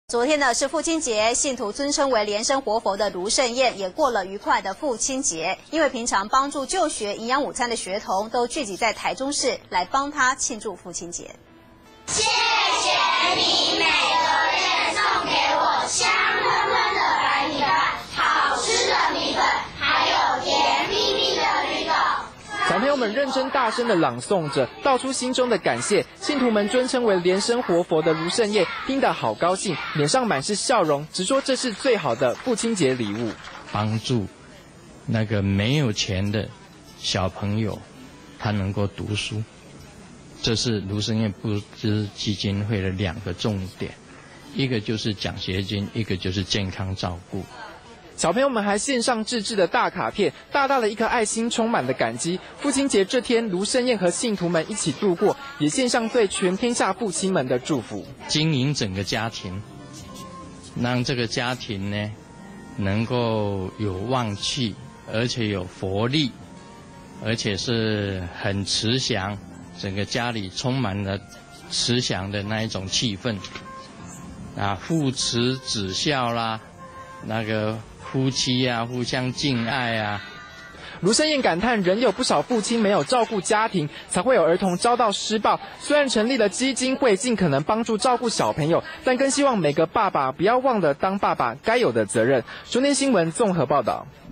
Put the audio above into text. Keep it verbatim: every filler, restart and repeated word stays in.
昨天呢是父亲节，信徒尊称为莲生活佛的卢胜燕也过了愉快的父亲节。因为平常帮助就学营养午餐的学童都聚集在台中市来帮他庆祝父亲节。 谢谢你每个月送给我香喷喷的白米饭、好吃的米粉，还有甜蜜蜜的绿豆。 小朋友们认真大声地朗诵着，道出心中的感谢。信徒们尊称为莲生活佛的卢胜燕听得好高兴，脸上满是笑容，直说这是最好的父亲节礼物。 帮助那个没有钱的小朋友，他能够读书，这是卢胜燕布施基金会的两个重点，一个就是奖学金，一个就是健康照顾。 小朋友们还献上自制的大卡片，大大的一颗爱心，充满了感激。父亲节这天，卢胜燕和信徒们一起度过，也献上对全天下父亲们的祝福。 经营整个家庭，让这个家庭呢能够有旺气，而且有佛力，而且是很慈祥，整个家里充满了慈祥的那一种气氛啊，父慈子孝啦，那个夫妻啊，互相敬爱啊。 卢胜燕感叹，仍有不少父亲没有照顾家庭，才会有儿童遭到施暴。虽然成立了基金会，尽可能帮助照顾小朋友，但更希望每个爸爸不要忘了当爸爸该有的责任。中天新闻综合报道。